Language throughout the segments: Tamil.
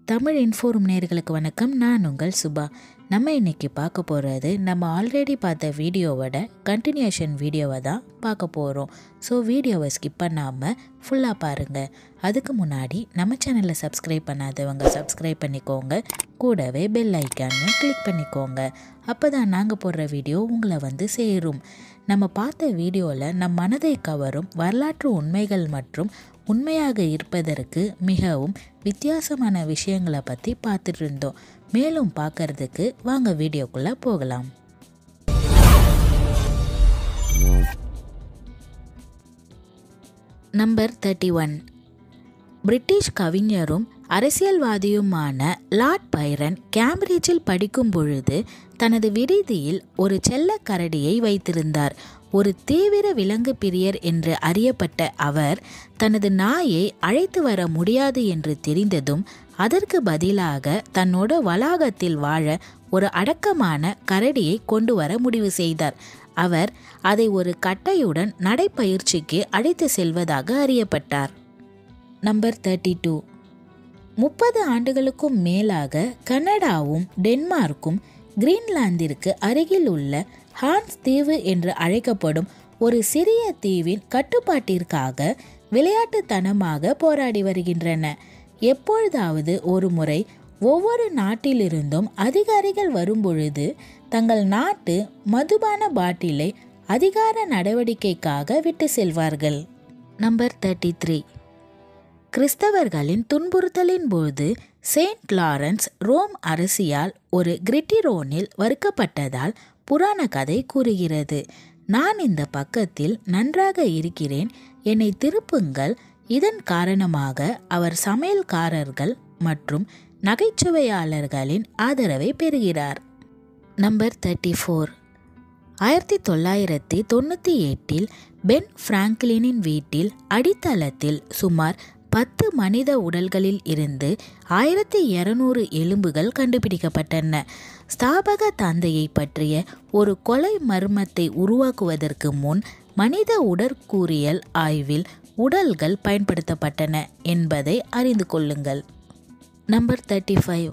தமிழ் இன்ஃபோரூம் நேயர்களுக்கு வணக்கம். நான் உங்கள் சுபா. நம்ம இன்றைக்கி பார்க்க போகிறது நம்ம ஆல்ரெடி பார்த்த வீடியோவோட கண்டினியூஷன் வீடியோவை தான் பார்க்க போகிறோம். ஸோ வீடியோவை ஸ்கிப் பண்ணாமல் ஃபுல்லாக பாருங்கள். அதுக்கு முன்னாடி நம்ம சேனலை சப்ஸ்கிரைப் பண்ணாதவங்க சப்ஸ்கிரைப் பண்ணிக்கோங்க. கூடவே பெல் ஐக்கானையும் கிளிக் பண்ணிக்கோங்க. அப்போ தான் நாங்கள் போடுற வீடியோ உங்களை வந்து சேரும். நம்ம பார்த்த வீடியோவில் நம் மனதை கவரும் வரலாற்று உண்மைகள் மற்றும் உண்மையாக இருப்பதற்கு மிகவும் வித்தியாசமான விஷயங்களை பற்றி பார்த்துட்டு இருந்தோம். மேலும் பார்க்கறதுக்கு வாங்க வீடியோக்குள்ளே போகலாம். நம்பர் 31. பிரிட்டிஷ் கவிஞரும் அரசியல்வாதியுமான லார்ட் பைரன் கேம்பிரிட்ஜில் படிக்கும் பொழுது தனது விடுதியில் ஒரு செல்ல கரடியை வைத்திருந்தார். ஒரு தீவிர விலங்கு பிரியர் என்று அறியப்பட்ட அவர் தனது நாயை அழைத்து வர முடியாது என்று தெரிந்ததும் அதற்கு பதிலாக தன்னோட வளாகத்தில் வாழ ஒரு அடக்கமான கரடியை கொண்டு வர முடிவு செய்தார். அவர் அதை ஒரு கட்டையுடன் நடைப்பயிற்சிக்கு அழைத்து செல்வதாக அறியப்பட்டார். நம்பர் 32. 30 ஆண்டுகளுக்கும் மேலாக கனடாவும் டென்மார்க்கும் கிரீன்லாந்திற்கு அருகில் உள்ள ஹான்ஸ் தீவு என்று அழைக்கப்படும் ஒரு சிறிய தீவின் கட்டுப்பாட்டிற்காக விளையாட்டுத்தனமாக போராடி வருகின்றன. எப்பொழுதாவது ஒரு முறை ஒவ்வொரு நாட்டிலிருந்தும் அதிகாரிகள் வரும்பொழுது தங்கள் நாட்டு மதுபான பாட்டிலை அதிகார நடவடிக்கைக்காக விட்டு செல்வார்கள். நம்பர் 33. கிறிஸ்தவர்களின் துன்புறுத்தலின் போது செயின்ட் லாரன்ஸ் ரோம் அரசியால் ஒரு கிரிட்டிரோனில் வறுக்கப்பட்டதால் புராண கதை கூறுகிறது. நான் இந்த பக்கத்தில் நன்றாக இருக்கிறேன், என்னை திருப்புங்கள். இதன் காரணமாக அவர் சமையல்காரர்கள் மற்றும் நகைச்சுவையாளர்களின் ஆதரவை பெறுகிறார். நம்பர் 34. 1998 பென் பிராங்க்லினின் வீட்டில் அடித்தளத்தில் சுமார் 10 மனித உடல்களில் இருந்து 1200 எலும்புகள் கண்டுபிடிக்கப்பட்டன. ஸ்தாபக தந்தையை பற்றிய ஒரு கொலை மர்மத்தை உருவாக்குவதற்கு முன் மனித உடற்கூறியல் ஆய்வில் உடல்கள் பயன்படுத்தப்பட்டன என்பதை அறிந்து கொள்ளுங்கள். நம்பர் 35.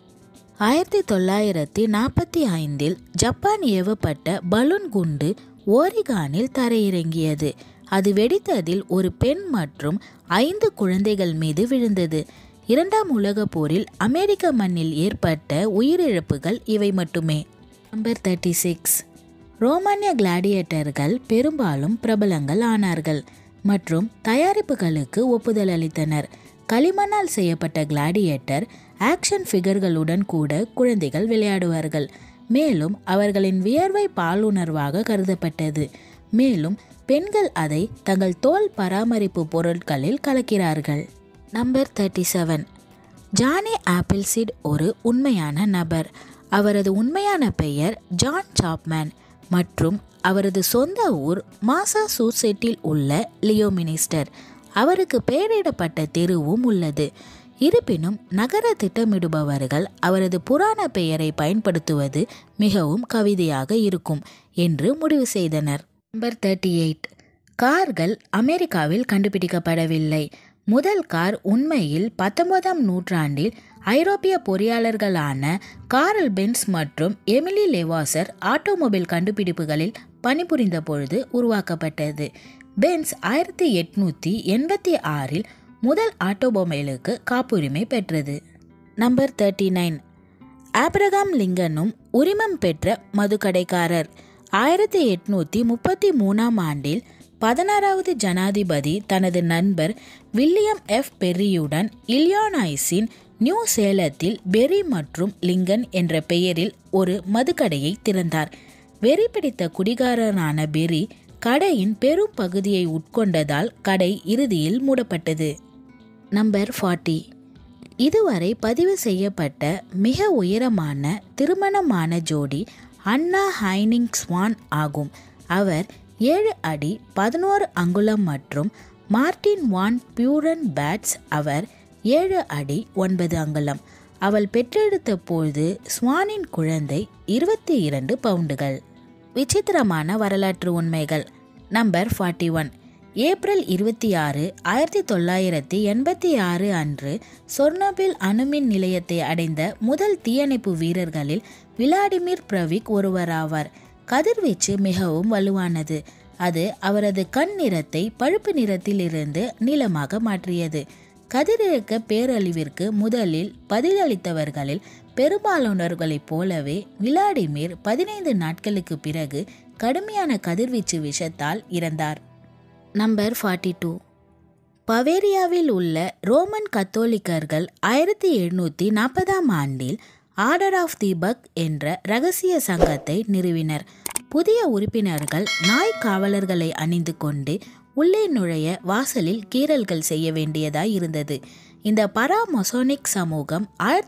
1945 ஜப்பான் ஏவப்பட்ட பலூன் குண்டு ஓரிகானில் தரையிறங்கியது. அது வெடித்ததில் ஒரு பெண் மற்றும் 5 குழந்தைகள் மீது விழுந்தது. 2ஆம் உலகப் போரில் அமெரிக்க மண்ணில் ஏற்பட்ட உயிரிழப்புகள் இவை மட்டுமே. நம்பர் 36. ரோமானிய கிளாடியேட்டர்கள் பெரும்பாலும் பிரபலங்கள் ஆனார்கள் மற்றும் தயாரிப்புகளுக்கு ஒப்புதல் அளித்தனர். களிமண்ணால் செய்யப்பட்ட கிளாடியேட்டர் ஆக்ஷன் ஃபிகர்களுடன் கூட குழந்தைகள் விளையாடுவார்கள். மேலும் அவர்களின் வியர்வை பாலுணர்வாக கருதப்பட்டது. மேலும் பெண்கள் அதை தங்கள் தோல் பராமரிப்பு பொருட்களில் கலக்கிறார்கள். நம்பர் 37. ஜானி ஆப்பிள்சீட் ஒரு உண்மையான நபர். அவரது உண்மையான பெயர் ஜான் சாப்மேன் மற்றும் அவரது சொந்த ஊர் மாசாசூசெட்டில் உள்ள லியோமினிஸ்டர். அவருக்கு பெயரிடப்பட்ட தெருவும் உள்ளது. இருப்பினும் நகர திட்டமிடுபவர்கள் அவரது புராண பெயரை பயன்படுத்துவது மிகவும் கவிதையாக இருக்கும் என்று முடிவு செய்தனர். நம்பர் 38. கார்கள் அமெரிக்காவில் கண்டுபிடிக்கப்படவில்லை. முதல் கார் உண்மையில் 19ஆம் நூற்றாண்டில் ஐரோப்பிய பொறியாளர்களான கார்ல் பென்ஸ் மற்றும் எமிலி லெவாசர் ஆட்டோமொபைல் கண்டுபிடிப்புகளில் பணிபுரிந்த பொழுது உருவாக்கப்பட்டது. பென்ஸ் 1886 முதல் ஆட்டோமொபைலுக்கு காப்புரிமை பெற்றது. நம்பர் 39. ஆப்ரகாம் லிங்கனும் உரிமம் பெற்ற மதுக்கடைக்காரர். 1833ஆம் ஆண்டில் 16வது ஜனாதிபதி தனது நண்பர் வில்லியம் எஃப் பெர்ரியுடன் இல்லினாய்ஸின் நியூ சேலத்தில் பெர்ரி மற்றும் லிங்கன் என்ற பெயரில் ஒரு மதுக்கடையை திறந்தார். வெறி பிடித்த குடிகாரனான பெர்ரி கடையின் பெரும் பகுதியை உட்கொண்டதால் கடை இறுதியில் மூடப்பட்டது. நம்பர் 40. இதுவரை பதிவு செய்யப்பட்ட மிக உயரமான திருமணமான ஜோடி அன்னா ஹைனிங் ஸ்வான் ஆகும். அவர் 7 அடி 11 அங்குலம் மற்றும் மார்டின் வான் பியூரன் பேட்ஸ் அவர் 7 அடி 9 அங்குலம். அவள் பெற்றெடுத்த போது ஸ்வானின் குழந்தை 22 பவுண்டுகள். விசித்திரமான வரலாற்று உண்மைகள். நம்பர் 41. ஏப்ரல் 26, 1986 அன்று சொர்னோபில் அணுமின் நிலையத்தை அடைந்த முதல் தீயணைப்பு வீரர்களில் விளாடிமிர் பிரவிக் ஒருவராவார். கதிர்வீச்சு மிகவும் வலுவானது. அது அவரது கண் நிறத்தை பழுப்பு நிறத்தில் இருந்து நீலமாக மாற்றியது. கதிரியக்க பேரழிவிற்கு முதலில் பதிலளித்தவர்களில் பெரும்பாலானவர்களைப் போலவே விளாடிமிர் 15 நாட்களுக்கு பிறகு கடுமையான கதிர்வீச்சு விஷத்தால் இறந்தார். நம்பர் 42. பவேரியாவில் உள்ள ரோமன் கத்தோலிக்கர்கள் 1740 ஆண்டில் ஆர்டர் ஆஃப் தி பக் என்ற இரகசிய சங்கத்தை நிறுவினர். புதிய உறுப்பினர்கள் நாய் காவலர்களை அணிந்து கொண்டு உள்ளே நுழைய வாசலில் கீறல்கள் செய்ய வேண்டியதாய் இருந்தது. இந்த பராமொசோனிக் சமூகம்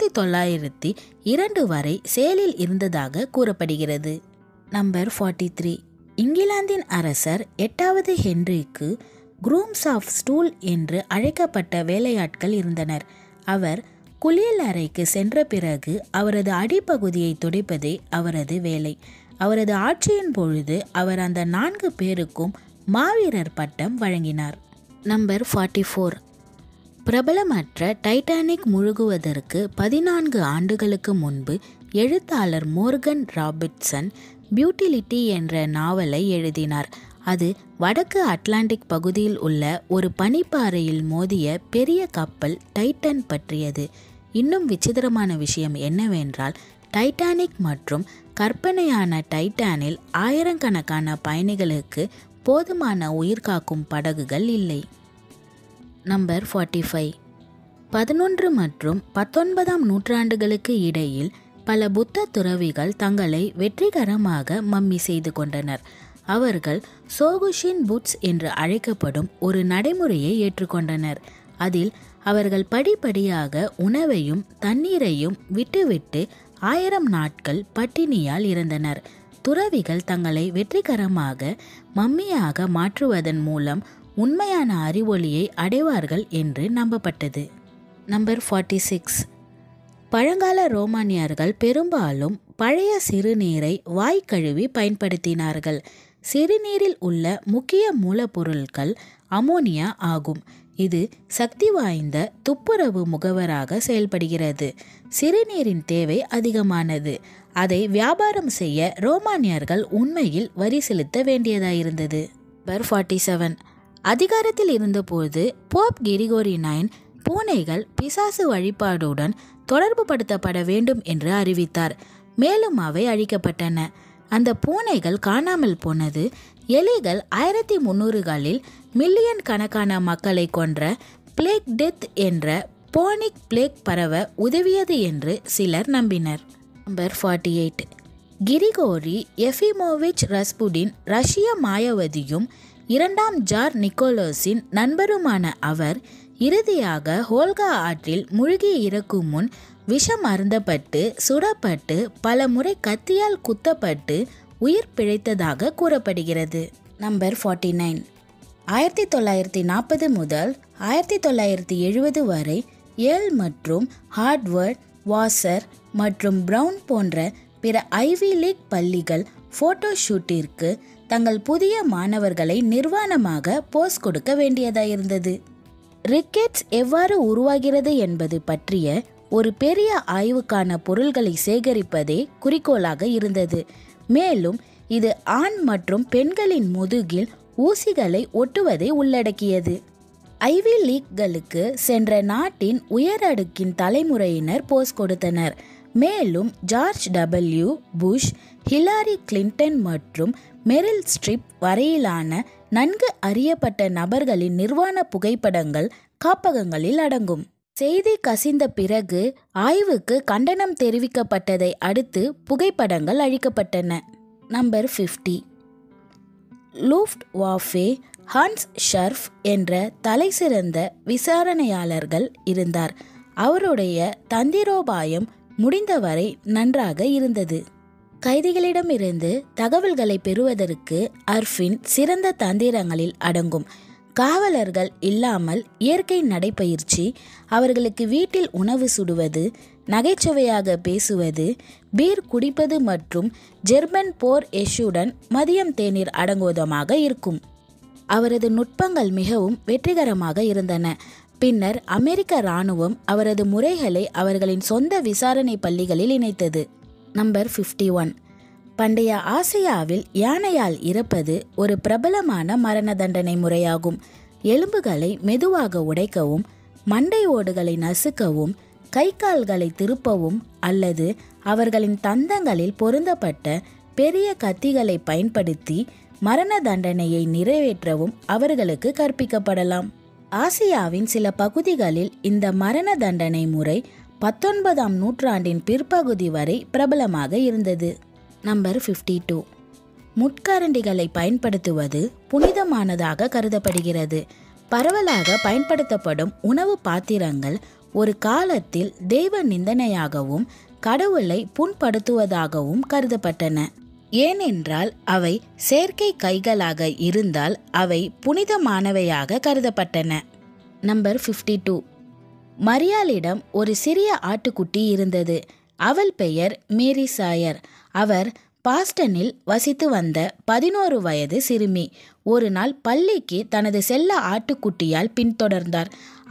1902 வரை செயலில் இருந்ததாக கூறப்படுகிறது. நம்பர் 43. இங்கிலாந்தின் அரசர் 8வது ஹென்றிக்கு குரூம்ஸ் ஆஃப் ஸ்டூல் என்று அழைக்கப்பட்ட வேலையாட்கள் இருந்தனர். அவர் குளியலறைக்கு சென்ற பிறகு அவரது அடிப்பகுதியை துடைப்பதே அவரது வேலை. அவரது ஆட்சியின் பொழுது அவர் அந்த 4 பேருக்கும் மாவீரர் பட்டம் வழங்கினார். நம்பர் 44. பிரபலமற்ற டைட்டானிக் முழுகுவதற்கு 14 ஆண்டுகளுக்கு முன்பு எழுத்தாளர் மோர்கன் ராபின்சன் பியூட்டிலிட்டி என்ற நாவலை எழுதினார். அது வடக்கு அட்லாண்டிக் பகுதியில் உள்ள ஒரு பனிப்பாறையில் மோதிய பெரிய கப்பல் டைட்டன் பற்றியது. இன்னும் விசித்திரமான விஷயம் என்னவென்றால், டைட்டானிக் மற்றும் கற்பனையான டைட்டானில் ஆயிரக்கணக்கான பயணிகளுக்கு போதுமான உயிர்காக்கும் படகுகள் இல்லை. நம்பர் 45. 11 மற்றும் 19ஆம் நூற்றாண்டுகளுக்கு இடையில் பல புத்த துறவிகள் தங்களை வெற்றிகரமாக மம்மி செய்து கொண்டனர். அவர்கள் சோகுஷின் புட்ஸ் என்று அழைக்கப்படும் ஒரு நடைமுறையை ஏற்றுக்கொண்டனர். அதில் அவர்கள் படிப்படியாக உணவையும் தண்ணீரையும் விட்டுவிட்டு 1000 நாட்கள் பட்டினியால் இறந்தனர். துறவிகள் தங்களை வெற்றிகரமாக மம்மியாக மாற்றுவதன் மூலம் உண்மையான அறிவொளியை அடைவார்கள் என்று நம்பப்பட்டது. நம்பர் 46. பழங்கால ரோமானியர்கள் பெரும்பாலும் பழைய சிறுநீரை வாய் கழுவி பயன்படுத்தினார்கள். சிறுநீரில் உள்ள முக்கிய மூலப்பொருட்கள் அமோனியா ஆகும். இது சக்தி வாய்ந்த துப்புரவு முகவராக செயல்படுகிறது. சிறுநீரின் தேவை அதிகமானது. அதை வியாபாரம் செய்ய ரோமானியர்கள் உண்மையில் வரி செலுத்த வேண்டியதாயிருந்தது. நம்பர் 47. அதிகாரத்தில் இருந்தபோது போப் கிரிகோரி 9 பூனைகள் பிசாசு வழிபாடுடன் தொடர்பு படுத்தப்பட வேண்டும் என்று அறிவித்தார். மேலும் அவை அழிக்கப்பட்டன. அந்த பூனைகள் காணாமல் போனது எலிகள் 1300களில் மில்லியன் கணக்கான மக்களை கொன்ற பிளேக் டெத் என்ற போனிக் பிளேக் பரவ உதவியது என்று சிலர் நம்பினர். நம்பர் 48. கிரிகோரி எஃபிமோவிச் ரஸ்புடின் ரஷ்ய மாயாவதியும் 2ஆம் ஜார் நிக்கோலோஸின் நண்பருமான அவர் இறுதியாக ஹோல்கா ஆற்றில் மூழ்கி இறக்கும் முன் விஷம் அருந்தப்பட்டு சுடப்பட்டு பல முறை கத்தியால் குத்தப்பட்டு உயிர் பிழைத்ததாக கூறப்படுகிறது. நம்பர் 49. 1940 முதல் 1970 வரை ஏல் மற்றும் ஹார்வர்ட், வாசர் மற்றும் பிரவுன் போன்ற பிற ஐவி லீக் பள்ளிகள் போட்டோ ஷூட்டிற்கு தங்கள் புதிய மாணவர்களை நிர்வாணமாக போஸ் கொடுக்க வேண்டியதாயிருந்தது. ரிக்கெட்ஸ் எவ்வாறு உருவாகிறது என்பது பற்றிய ஒரு பெரிய ஆய்வுக்கான பொருள்களை சேகரிப்பதே குறிக்கோளாக இருந்தது. மேலும் இது ஆண் மற்றும் பெண்களின் முதுகில் ஊசிகளை ஒட்டுவதை உள்ளடக்கியது. ஐவி லீக்களுக்கு சென்ற நாட்டின் உயரடுக்கின் தலைமுறையினர் போஸ் கொடுத்தனர். மேலும் George W Bush, Hillary Clinton மற்றும் மெரில் ஸ்ட்ரிப் வரையிலான நன்கு அறியப்பட்ட நபர்களின் நிர்வாண புகைப்படங்கள் காப்பகங்களில் அடங்கும். செய்தி கசிந்த பிறகு ஆய்வுக்கு கண்டனம் தெரிவிக்கப்பட்டதை அடுத்து புகைப்படங்கள் அழிக்கப்பட்டன. Number 50. Luftwaffe Hans Scharff என்ற தலைசிறந்த விசாரணையாளர்கள் இருந்தார். அவருடைய தந்திரோபாயம் முடிந்தவரை நன்றாக இருந்தது. கைதிகளிடமிருந்து தகவல்களை பெறுவதற்கு அர்ஃபின் சிறந்த தந்திரங்களில் அடங்கும். காவலர்கள் இல்லாமல் இயற்கை நடைப்பயிற்சி, அவர்களுக்கு வீட்டில் உணவு சுடுவது, நகைச்சுவையாக பேசுவது, பீர் குடிப்பது மற்றும் ஜெர்மன் போர் எஷுடன் மதியம் தேநீர் அடங்குவதுமாக இருக்கும். அவரது நுட்பங்கள் மிகவும் வெற்றிகரமாக இருந்தன. பின்னர் அமெரிக்க இராணுவம் அவரது முறைகளை அவர்களின் சொந்த விசாரணை பள்ளிகளில் இணைத்தது. நம்பர் 51. பண்டைய ஆசியாவில் யானையால் இறப்பது ஒரு பிரபலமான மரண தண்டனை முறையாகும். எலும்புகளை மெதுவாக உடைக்கவும், மண்டை ஓடுகளை நசுக்கவும், கை கால்களை திருப்பவும் அல்லது அவர்களின் தந்தங்களில் பொருந்தப்பட்ட பெரிய கத்திகளை பயன்படுத்தி மரண தண்டனையை நிறைவேற்றவும் அவர்களுக்கு கற்பிக்கப்படலாம். ஆசியாவின் சில பகுதிகளில் இந்த மரண தண்டனை முறை 19ஆம் நூற்றாண்டின் பிற்பகுதி வரை பிரபலமாக இருந்தது. நம்பர் 52. முட்கரண்டிகளை பயன்படுத்துவது புனிதமானதாக கருதப்படுகிறது. பரவலாக பயன்படுத்தப்படும் உணவு பாத்திரங்கள் ஒரு காலத்தில் தெய்வ நிந்தனையாகவும் கடவுளை புண்படுத்துவதாகவும் கருதப்பட்டன. ஏனென்றால் அவை செயற்கை கைகளாக இருந்தால் அவை புனிதமானவையாக கருதப்பட்டன. நம்பர் 52. மரியாளிடம் ஒரு சிறிய ஆட்டுக்குட்டி இருந்தது. அவள் பெயர் மேரி சாயர். அவர் பாஸ்டனில் வசித்து வந்த 11 வயது சிறுமி. ஒரு நாள் பள்ளிக்கு தனது செல்ல ஆட்டுக்குட்டியால் பின்தொடர்ந்தார்.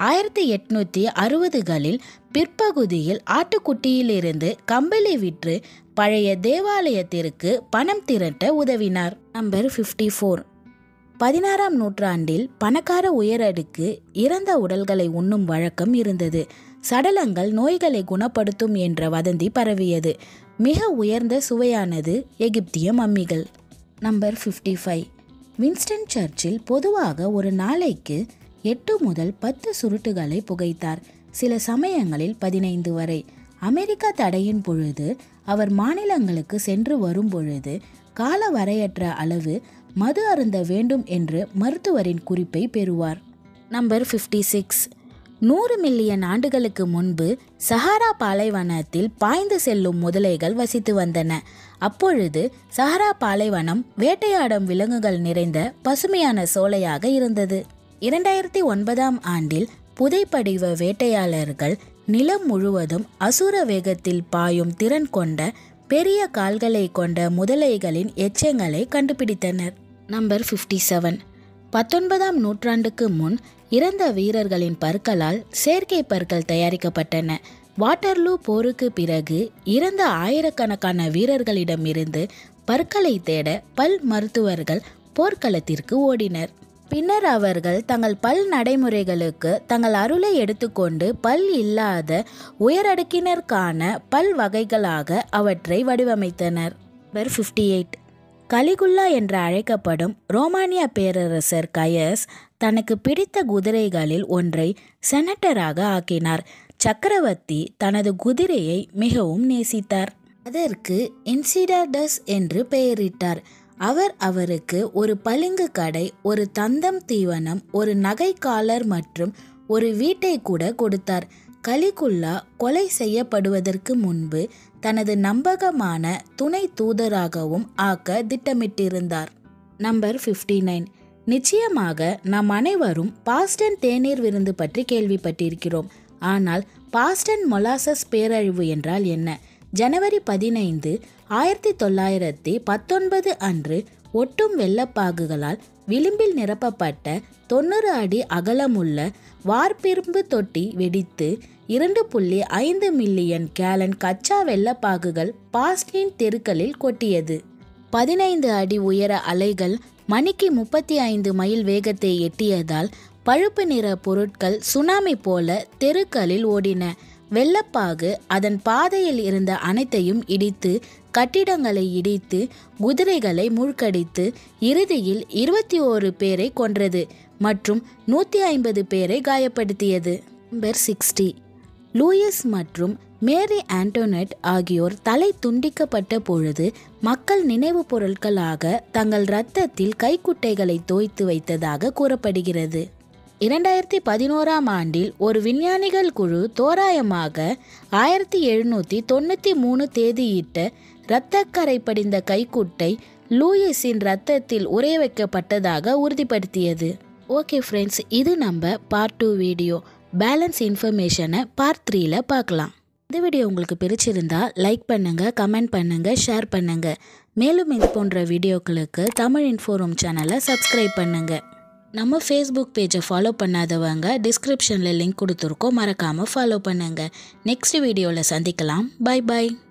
1860களில் பிற்பகுதியில் ஆட்டுக்குட்டியிலிருந்து கம்பளி விற்று பழைய தேவாலயத்திற்கு பணம் திரட்ட உதவினார். நம்பர் 54. 16ஆம் நூற்றாண்டில் பணக்கார உயரடுக்கு இறந்த உடல்களை உண்ணும் வழக்கம் இருந்தது. சடலங்கள் நோய்களை குணப்படுத்தும் என்ற வதந்தி பரவியது. மிக உயர்ந்த சுவையானது எகிப்திய மம்மிகள். நம்பர் 55. வின்ஸ்டன் சர்ச்சில் பொதுவாக ஒரு நாளைக்கு 8 முதல் 10 சுருட்டுகளை புகைத்தார். சில சமயங்களில் 15 வரை. அமெரிக்கா தடையின் பொழுது அவர் மாநிலங்களுக்கு சென்று வரும் பொழுது கால வரையற்ற அளவு மது அருந்த வேண்டும் என்று மருத்துவரின் குறிப்பை பெறுவார். நம்பர் 56. 100 மில்லியன் ஆண்டுகளுக்கு முன்பு சஹாரா பாலைவனத்தில் பாய்ந்து செல்லும் முதலைகள் வசித்து வந்தன. அப்பொழுது சஹாரா பாலைவனம் வேட்டையாடும் விலங்குகள் நிறைந்த பசுமையான சோலையாக இருந்தது. 2009ஆம் ஆண்டில் புதைப்படிவ வேட்டையாளர்கள் நிலம் முழுவதும் அசுர வேகத்தில் பாயும் திறன் கொண்ட பெரிய கால்களை கொண்ட முதலைகளின் எச்சங்களை கண்டுபிடித்தனர். நம்பர் 57. 19ஆம் நூற்றாண்டுக்கு முன் இறந்த வீரர்களின் பற்களால் செயற்கை பற்கள் தயாரிக்கப்பட்டன. வாட்டர்லூ போருக்கு பிறகு இறந்த ஆயிரக்கணக்கான வீரர்களிடமிருந்து பற்களை தேட பல் மருத்துவர்கள் போர்க்களத்திற்கு ஓடினர். பின்னர் அவர்கள் தங்கள் பல் நடைமுறைகளுக்கு தங்கள் அருளை எடுத்துக்கொண்டு பல் இல்லாத உயரடுக்கினருக்கான பல் வகைகளாக அவற்றை வடிவமைத்தனர். நம்பர் 58. கலிகுல்லா என்று அழைக்கப்படும் ரோமானிய பேரரசர் கயஸ் தனக்கு பிடித்த குதிரைகளில் ஒன்றை செனட்டராக ஆக்கினார். சக்கரவர்த்தி தனது குதிரையை மிகவும் நேசித்தார். அதற்கு இன்சிடாடஸ் என்று பெயரிட்டார். அவர் அவருக்கு ஒரு பளிங்கு கடை, ஒரு தந்தம் தீவனம், ஒரு நகை காலர் மற்றும் ஒரு வீட்டை கூட கொடுத்தார். கலிகுல்லா கொலை செய்யப்படுவதற்கு முன்பு தனது நம்பகமான துணை தூதராகவும் ஆக்க திட்டமிட்டிருந்தார். நம்பர் 59. நிச்சயமாக நாம் அனைவரும் பாஸ்டன் தேநீர் விருந்து பற்றி கேள்விப்பட்டிருக்கிறோம். ஆனால் பாஸ்டன் மொலாசஸ் பேரழிவு என்றால் என்ன? ஜனவரி 15, 1919 அன்று ஒட்டும் வெள்ளப்பாகுகளால் விளிம்பில் நிரப்பப்பட்ட 90 அடி அகலமுள்ள வார்ப்பிரும்பு தொட்டி வெடித்து 2.5 மில்லியன் கேலன் கச்சா வெள்ளப்பாகுகள் பாஸ்டின் தெருக்களில் கொட்டியது. 15 அடி உயர அலைகள் மணிக்கு 35 மைல் வேகத்தை எட்டியதால் பழுப்பு நிற பொருட்கள் சுனாமி போல தெருக்களில் ஓடின. வெள்ளப்பாகு அதன் பாதையில் இருந்த அனைத்தையும் இடித்து, கட்டிடங்களை இடித்து, குதிரைகளை மூழ்கடித்து, இறுதியில் 21 பேரை கொன்றது மற்றும் 150 பேரை காயப்படுத்தியது. நம்பர் 60. லூயிஸ் மற்றும் மேரி ஆண்டோனெட் ஆகியோர் தலை துண்டிக்கப்பட்ட பொழுது மக்கள் நினைவு பொருட்களாக தங்கள் இரத்தத்தில் கைக்குட்டைகளை தோய்த்து வைத்ததாக கூறப்படுகிறது. 2011ஆம் ஆண்டில் ஒரு விஞ்ஞானிகள் குழு தோராயமாக 1793 தேதியிட்ட இரத்தக்கரை படிந்த கைக்குட்டை லூயிஸின் இரத்தத்தில் உறைய வைக்கப்பட்டதாக உறுதிப்படுத்தியது. ஓகே ஃப்ரெண்ட்ஸ், இது நம்ம பார்ட் 2 வீடியோ. பேலன்ஸ் இன்ஃபர்மேஷனை பார்ட் 3ல பார்க்கலாம். இந்த வீடியோ உங்களுக்கு பிடிச்சிருந்தா லைக் பண்ணுங்க, கமெண்ட் பண்ணுங்க, ஷேர் பண்ணுங்க. மேலும் இது போன்ற வீடியோக்களுக்கு தமிழ் இன்ஃபோரூம் சேனலை சப்ஸ்கிரைப் பண்ணுங்க. நம்ம ஃபேஸ்புக் பேஜை ஃபாலோ பண்ணாதவங்க டிஸ்கிரிப்ஷனில் லிங்க் கொடுத்துருக்கோம், மறக்காமல் ஃபாலோ பண்ணுங்கள். நெக்ஸ்ட் வீடியோவில் சந்திக்கலாம். பை பாய்.